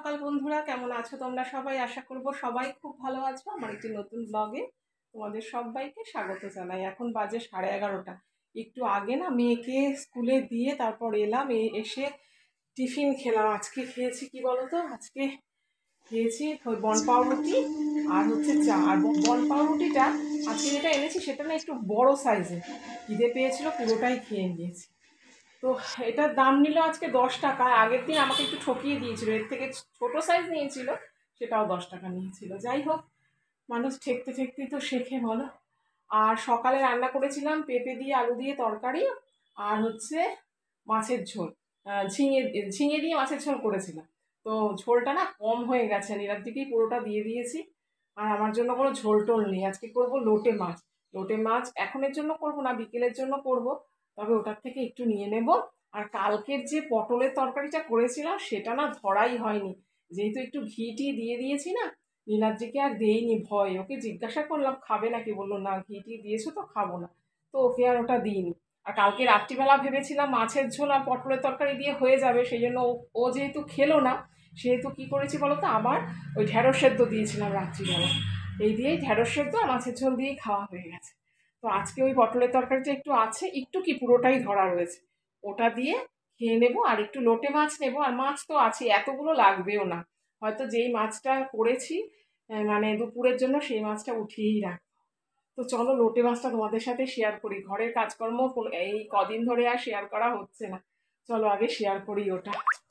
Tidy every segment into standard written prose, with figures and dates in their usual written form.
সকাল বন্ধুরা, কেমন আছো তোমরা সবাই? আশা করব সবাই খুব ভালো আছো। আমার একটি নতুন ব্লগে তোমাদের সবাইকে স্বাগত জানাই। এখন বাজে 11:30। একটু আগে না মেয়েকে স্কুলে দিয়ে তারপর এলাম, এসে টিফিন খেলাম। আজকে খেয়েছি কি বলতো, আজকে খেয়েছি ওই বন পাউরুটি আর হচ্ছে চা। আর বন পাউরুটিটা আজকে যেটা এনেছি সেটা না একটু বড় সাইজের, খিদে পেয়েছিল পুরোটাই খেয়ে নিয়েছি। তো এটার দাম নিল আজকে 10 টাকা। আগের দিন আমাকে একটু ঠকিয়ে দিয়েছিল, এর থেকে ছোট সাইজ নিয়েছিল, সেটাও 10 টাকা নিয়েছিল। যাই হোক, মানুষ ঠেকতে ঠেকতেই তো শেখে, বলো। আর সকালে রান্না করেছিলাম পেঁপে দিয়ে আলু দিয়ে তরকারি, আর হচ্ছে মাছের ঝোল, ঝিঙে ঝিঙে দিয়ে মাছের ঝোল করেছিলাম। তো ঝোলটা না কম হয়ে গেছে, নিরার দিকেই পুরোটা দিয়ে দিয়েছি। আর আমার জন্য কোনো ঝোল টোল নেই, আজকে করব লোটে মাছ। লোটে মাছ এখনের জন্য করব না, বিকেলের জন্য করব, তবে ওটার থেকে একটু নিয়ে নেব। আর কালকের যে পটলের তরকারিটা করেছিলাম সেটা না ধরাই হয়নি, যেহেতু একটু ঘি টি দিয়ে দিয়েছি না। নীলাদ্রিকে আর দেইনি, ভয়। ওকে জিজ্ঞাসা করলাম খাবে নাকি, বললো না, ঘি টি দিয়েছো তো খাবো না। তো ওকে আর ওটা দিইনি। আর কালকে রাত্রিবেলা ভেবেছিলাম মাছের ঝোল আর পটলের তরকারি দিয়ে হয়ে যাবে, সেই জন্য ও যেহেতু খেলো না, সেহেতু কি করেছি বলতো, আবার ওই ঢেঁড়স সেদ্ধ দিয়েছিলাম রাত্রিবেলা। এই দিয়েই ঢেঁড়স সেদ্ধ আর মাছের ঝোল দিয়েই খাওয়া হয়ে গেছে। তো আজকে ওই পটলের তরকারিটা একটু আছে, একটু কি পুরোটাই ধরা রয়েছে, ওটা দিয়ে খেয়ে নেবো। আর একটু লোটে মাছ নেবো, আর মাছ তো আছে, এতগুলো লাগবেও না। হয়তো যেই মাছটা করেছি মানে দুপুরের জন্য, সেই মাছটা উঠিয়েই রাখ। তো চলো লোটে মাছটা তোমাদের সাথে শেয়ার করি। ঘরের কাজকর্ম এই কদিন ধরে আর শেয়ার করা হচ্ছে না, চলো আগে শেয়ার করি ওটা।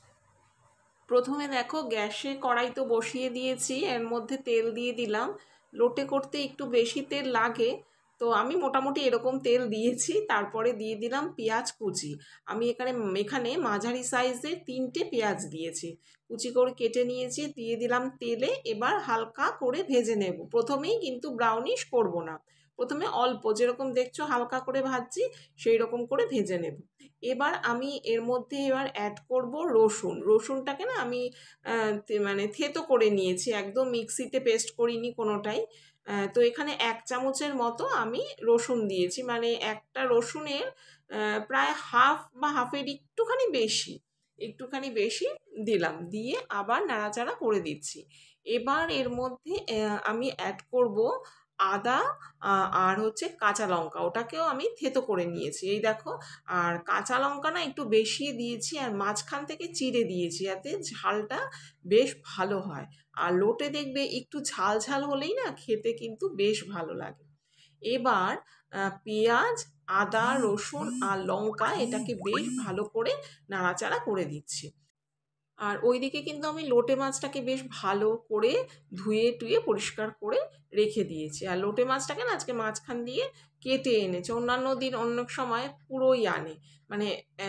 প্রথমে দেখো, গ্যাসে কড়াই তো বসিয়ে দিয়েছি, এর মধ্যে তেল দিয়ে দিলাম। লোটে করতে একটু বেশি তেল লাগে, তো আমি মোটামুটি এরকম তেল দিয়েছি। তারপরে দিয়ে দিলাম পেঁয়াজ কুচি। আমি এখানে মাঝারি সাইজের 3টে পেঁয়াজ দিয়েছি, কুচি করে কেটে নিয়েছি, দিয়ে দিলাম তেলে। এবার হালকা করে ভেজে নেব, প্রথমেই কিন্তু ব্রাউনিশ করব না, প্রথমে অল্প যেরকম দেখছো হালকা করে ভাজছি সেই রকম করে ভেজে নেব। এবার আমি এর মধ্যে এবার অ্যাড করব রসুন। রসুনটাকে না আমি মানে থেতো করে নিয়েছি, একদম মিক্সিতে পেস্ট করিনি কোনোটাই। তো এখানে 1 চামচের মতো আমি রসুন দিয়েছি, মানে একটা রসুনের প্রায় হাফ বা হাফের একটুখানি বেশি দিলাম, দিয়ে আবার নাড়াচাড়া করে দিচ্ছি। এবার এর মধ্যে আমি অ্যাড করব আদা আর হচ্ছে কাঁচা লঙ্কা, ওটাকেও আমি থেতো করে নিয়েছি, এই দেখো। আর কাঁচা লঙ্কা না একটু বেশি দিয়েছি, আর মাঝখান থেকে চিড়ে দিয়েছি, যাতে ঝালটা বেশ ভালো হয়। আর লোটে দেখবে একটু ঝাল ঝাল হলেই না খেতে কিন্তু বেশ ভালো লাগে। এবার পেঁয়াজ, আদা, রসুন আর লঙ্কা এটাকে বেশ ভালো করে নাড়াচাড়া করে দিচ্ছি। আর ওইদিকে কিন্তু আমি লোটে মাছটাকে বেশ ভালো করে ধুয়ে টুয়ে পরিষ্কার করে রেখে দিয়েছি। আর লোটে মাছটাকে না আজকে মাঝখান দিয়ে কেটে এনেছে, অন্যান্য দিন অন্য সময় পুরোই আনে, মানে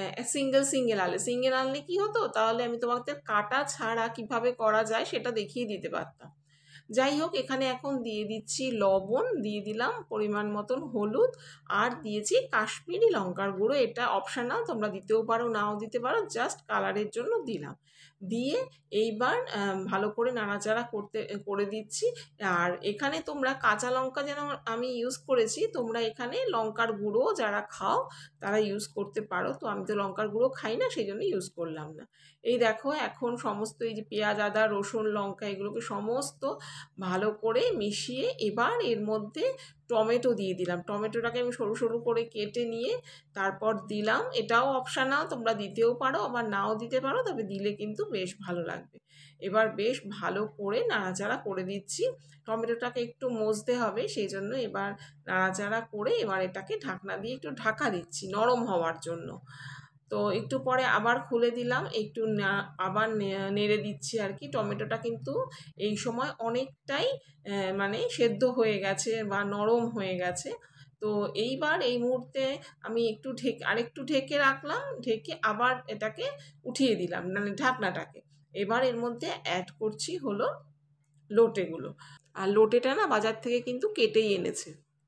সিঙ্গেল আনলে কি হতো, তাহলে আমি তোমাদের কাটা ছাড়া কিভাবে করা যায় সেটা দেখিয়ে দিতে পারতাম। যাই হোক, এখানে এখন দিয়ে দিচ্ছি লবণ, দিয়ে দিলাম পরিমাণ মতন হলুদ, আর দিয়েছি কাশ্মীরি লঙ্কার গুঁড়ো। এটা অপশনাল, তোমরা দিতেও পারো নাও দিতে পারো, জাস্ট কালারের জন্য দিলাম। দিয়ে এইবার ভালো করে নাড়াচাড়া করে দিচ্ছি। আর এখানে তোমরা কাঁচা লঙ্কা যেন আমি ইউজ করেছি, তোমরা এখানে লঙ্কার গুঁড়ো যারা খাও তারা ইউজ করতে পারো, তো আমি তো লঙ্কার গুঁড়ো খাই না, সেই জন্য ইউজ করলাম না। এই দেখো, এখন সমস্ত এই যে পেঁয়াজ, আদা, রসুন, লঙ্কা এগুলোকে সমস্ত ভালো করে মিশিয়ে এবার এর মধ্যে টমেটো দিয়ে দিলাম। টমেটোটাকে আমি সরু সরু করে কেটে নিয়ে তারপর দিলাম। এটাও অপশনাল, তোমরা দিতেও পারো আবার নাও দিতে পারো, তবে দিলে কিন্তু বেশ ভালো লাগবে। এবার বেশ ভালো করে নাড়াচাড়া করে দিচ্ছি। টমেটোটাকে একটু মজতে হবে, সেই জন্য এবার নাড়াচাড়া করে এবার এটাকে ঢাকনা দিয়ে একটু ঢাকা দিচ্ছি নরম হওয়ার জন্য। তো একটু পরে আবার খুলে দিলাম, একটু আবার নেড়ে দিচ্ছি আর কি। টমেটোটা কিন্তু এই সময় অনেকটাই মানে সেদ্ধ হয়ে গেছে বা নরম হয়ে গেছে। তো এইবার এই মুহূর্তে আমি আরেকটু ঢেকে রাখলাম, ঢেকে আবার এটাকে উঠিয়ে দিলাম, মানে ঢাকনাটাকে। এবার এর মধ্যে অ্যাড করছি হলো লোটেগুলো। আর লোটেটা না বাজার থেকে কিন্তু কেটেই এনেছে,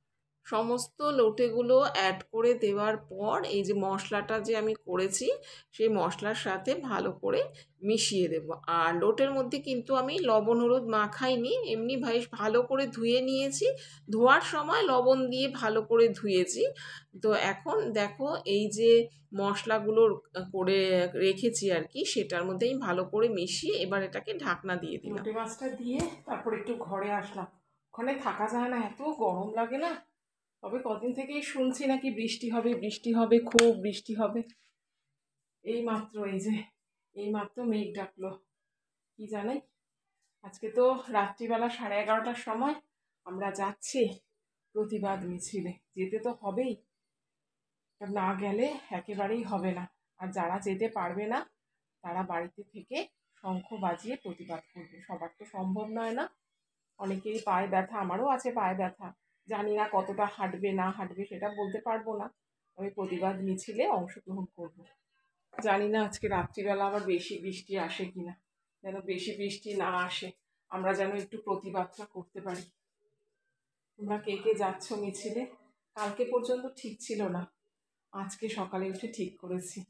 সমস্ত লোটেগুলো অ্যাড করে দেওয়ার পর এই যে মশলাটা যে আমি করেছি সেই মশলার সাথে ভালো করে মিশিয়ে দেব। আর লোটের মধ্যে কিন্তু আমি লবণ হলুদ মাখাইনি, এমনি ভালো করে ধুয়ে নিয়েছি, ধোয়ার সময় লবণ দিয়ে ভালো করে ধুয়েছি। তো এখন দেখো এই যে মশলাগুলো করে রেখেছি আর কি, সেটার মধ্যে আমি ভালো করে মিশিয়ে এবার এটাকে ঢাকনা দিয়ে দিলাম। লোটে মাছটা দিয়ে তারপর একটু ঘরে আসলাম, ওখানে থাকা যায় না, এত গরম লাগে না। তবে কদিন থেকেই শুনছি নাকি বৃষ্টি হবে, বৃষ্টি হবে, খুব বৃষ্টি হবে। এই মাত্র মেঘ ডাকলো, কি জানে। আজকে তো রাত্রিবেলা 11:30টার সময় আমরা যাচ্ছি প্রতিবাদ মিছিলে, যেতে তো হবেই, না গেলে একেবারেই হবে না। আর যারা যেতে পারবে না তারা বাড়িতে থেকে শঙ্খ বাজিয়ে প্রতিবাদ করবে। সবার তো সম্ভব নয় না, অনেকেরই পায়ে ব্যথা, আমারও আছে পায়ে ব্যথা, জানি না কতটা হাঁটবে না হাঁটবে সেটা বলতে পারবো না। আমি প্রতিবাদ মিছিলে অংশগ্রহণ করব। জানি না আজকে রাত্রিবেলা আবার বেশি বৃষ্টি আসে কিনা, যেন বেশি বৃষ্টি না আসে, আমরা যেন একটু প্রতিবাদটা করতে পারি। তোমরা কে কে যাচ্ছ মিছিলে? কালকে পর্যন্ত ঠিক ছিল না, আজকে সকালে উঠে ঠিক করেছি।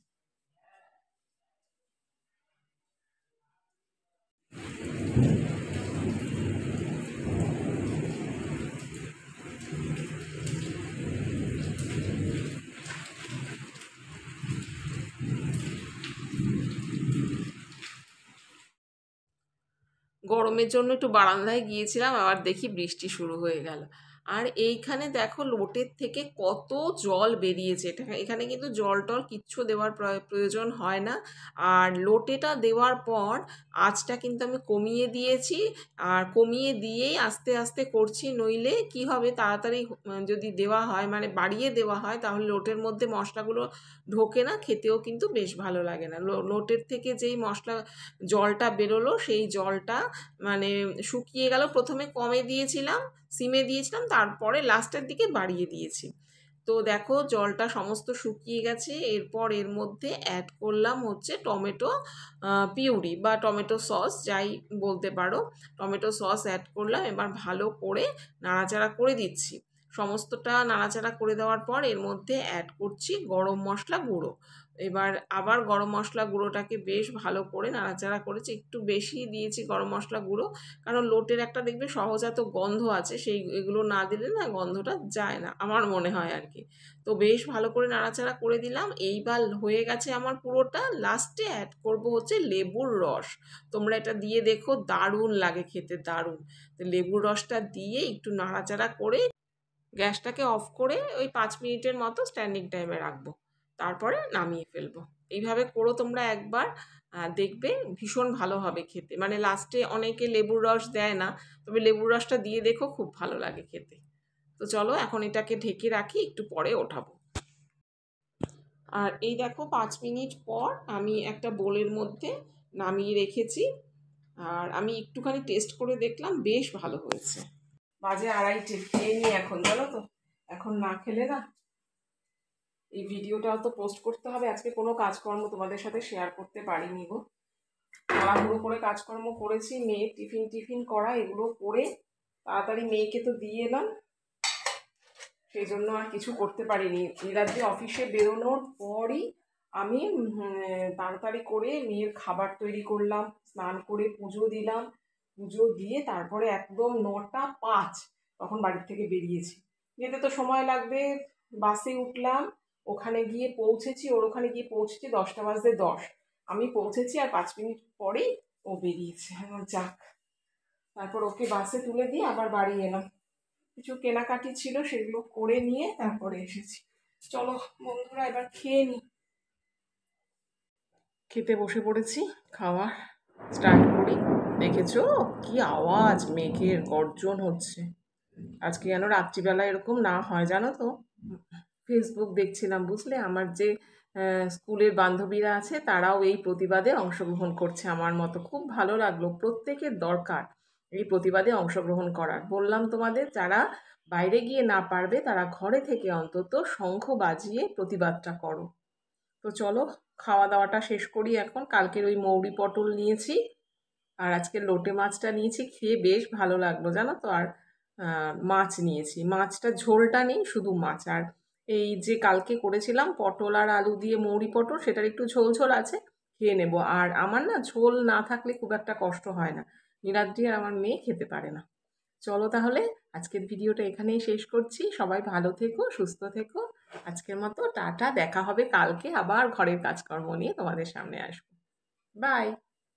গরমের জন্য একটু বারান্দায় গিয়েছিলাম, আবার দেখি বৃষ্টি শুরু হয়ে গেল। আর এইখানে দেখো লোটের থেকে কত জল বেরিয়েছে, এখানে কিন্তু জল টল কিচ্ছু দেওয়ার প্রয়োজন হয় না। আর লোটেটা দেওয়ার পর আঁচটা কিন্তু আমি কমিয়ে দিয়েছি, আর কমিয়ে দিয়েই আস্তে আস্তে করছি, নইলে কি হবে তাড়াতাড়ি যদি দেওয়া হয়, মানে বাড়িয়ে দেওয়া হয়, তাহলে লোটের মধ্যে মশলাগুলো ঢোকে না, খেতেও কিন্তু বেশ ভালো লাগে না। লোটের থেকে যেই মশলা জলটা বেরোলো সেই জলটা মানে শুকিয়ে গেল, প্রথমে কমে দিয়েছিলাম, সিমে দিয়েছিলাম, তারপরে লাস্টের দিকে বাড়িয়ে দিয়েছি। তো দেখো জলটা সমস্ত শুকিয়ে গেছে। এরপর এর মধ্যে অ্যাড করলাম হচ্ছে টমেটো পিউরি বা টমেটো সস, যাই বলতে পারো, টমেটো সস অ্যাড করলাম। এবার ভালো করে নাড়াচাড়া করে দিচ্ছি। সমস্তটা নাড়াচাড়া করে দেওয়ার পর এর মধ্যে অ্যাড করছি গরম মশলা গুঁড়ো। এবার আবার গরম মশলা গুঁড়োটাকে বেশ ভালো করে নাড়াচাড়া করেছি, একটু বেশি দিয়েছি গরম মশলা গুঁড়ো, কারণ লোটের একটা দেখবে সহজাত গন্ধ আছে, সেই এগুলো না দিলে না গন্ধটা যায় না, আমার মনে হয় আর কি। তো বেশ ভালো করে নাড়াচাড়া করে দিলাম। এইবার হয়ে গেছে আমার পুরোটা, লাস্টে অ্যাড করব হচ্ছে লেবুর রস। তোমরা এটা দিয়ে দেখো, দারুণ লাগে খেতে, দারুণ। তো লেবুর রসটা দিয়ে একটু নাড়াচাড়া করে গ্যাসটাকে অফ করে ওই 5 মিনিটের মতো স্ট্যান্ডিং টাইমে রাখবো, তারপরে নামিয়ে ফেলবো। এইভাবে করো তোমরা একবার, দেখবে ভীষণ ভালো হবে খেতে। মানে লাস্টে অনেকে লেবুর রস দেয় না, তবে লেবুর রসটা দিয়ে দেখো, খুব ভালো লাগে খেতে। তো চলো এখন এটাকে ঢেকে রাখি, একটু পরে ওঠাবো। আর এই দেখো 5 মিনিট পর আমি একটা বোলের মধ্যে নামিয়ে রেখেছি, আর আমি একটুখানি টেস্ট করে দেখলাম, বেশ ভালো হয়েছে। বাজে 2:30, খেয়ে নিই এখন, জানো তো, এখন না খেলে না। এই ভিডিওটাও তো পোস্ট করতে হবে, আজকে কোনো কাজকর্ম তোমাদের সাথে শেয়ার করতে পারিনি গো। তাড়াহুড়ো করে কাজকর্ম করেছি, মেয়ের টিফিন করা, এগুলো করে তাড়াতাড়ি মেয়েকে তো দিয়ে এলাম, সেই জন্য আর কিছু করতে পারিনি। নীলাদ্রি অফিসে বেরোনোর পরই আমি তাড়াতাড়ি করে মেয়ের খাবার তৈরি করলাম, স্নান করে পুজো দিলাম, পুজো দিয়ে তারপরে একদম 9টা 5 তখন বাড়ির থেকে বেরিয়েছি। যেতে তো সময় লাগবে, বাসে উঠলাম, ওখানে গিয়ে পৌঁছেছি, ওর ওখানে গিয়ে পৌঁছেছি 10টা 10, আমি পৌঁছেছি আর 5 মিনিট পরেই ও বেরিয়েছে। আমার যাক, তারপর ওকে বাসে তুলে দিয়ে আবার বাড়ি এলাম, কিছু কেনাকাটি ছিল সেগুলো করে নিয়ে তারপরে এসেছি। চলো বন্ধুরা এবার খেয়ে নি। খেতে বসে পড়েছি, খাওয়া স্টার্ট করি। দেখেছো কি আওয়াজ, মেঘের গর্জন হচ্ছে। আজকে যেন রাত্রিবেলা এরকম না হয়, জানো তো। ফেসবুক দেখছিলাম, বুঝলে, আমার যে স্কুলের বান্ধবীরা আছে তারাও এই প্রতিবাদে অংশগ্রহণ করছে আমার মতো। খুব ভালো লাগলো, প্রত্যেকের দরকার এই প্রতিবাদে অংশগ্রহণ করার। বললাম তোমাদের, যারা বাইরে গিয়ে না পারবে তারা ঘরে থেকে অন্তত শঙ্খ বাজিয়ে প্রতিবাদটা করো। তো চলো খাওয়া দাওয়াটা শেষ করি এখন। কালকের ওই মৌরি পটল নিয়েছি, আর আজকে লোটে মাছটা নিয়েছি, খেয়ে বেশ ভালো লাগলো জানো তো। আর মাছ নিয়েছি। মাছটা ঝোলটা নেই, শুধু মাছ। আর এই যে কালকে করেছিলাম পটল আর আলু দিয়ে মৌরি পটল, সেটার একটু ঝোল ঝোল আছে, খেয়ে নেব। আর আমার না ঝোল না থাকলে খুব একটা কষ্ট হয় না। নীলাদ্রি আর আমার মেয়ে খেতে পারে না। চলো তাহলে আজকের ভিডিওটা এখানেই শেষ করছি। সবাই ভালো থেকো, সুস্থ থেকো। আজকের মতো টাটা, দেখা হবে কালকে আবার ঘরের কাজকর্ম নিয়ে তোমাদের সামনে আসবো। বাই।